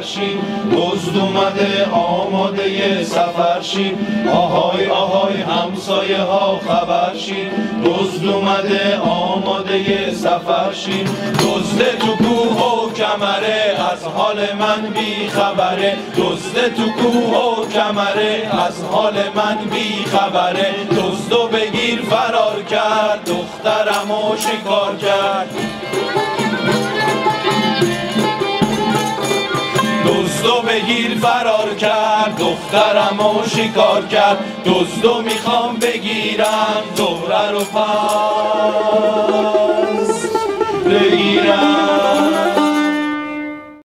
شیم، دزد اومده آماده سفر شیم. آهای آهای همسایه ها خبر شیم، دزد اومده آماده سفر شیم. دزد تو کوه و کمره از حال من بی خبره، دزد تو کوه و کمره از حال من بی خبره. دزدو بگیر فرار کرد، دخترمو شکار کرد. دزدو بگیر فرار کرد، دخترمو شکار کرد. دزدو میخوام بگیرم، زهره رو پس بگیرم.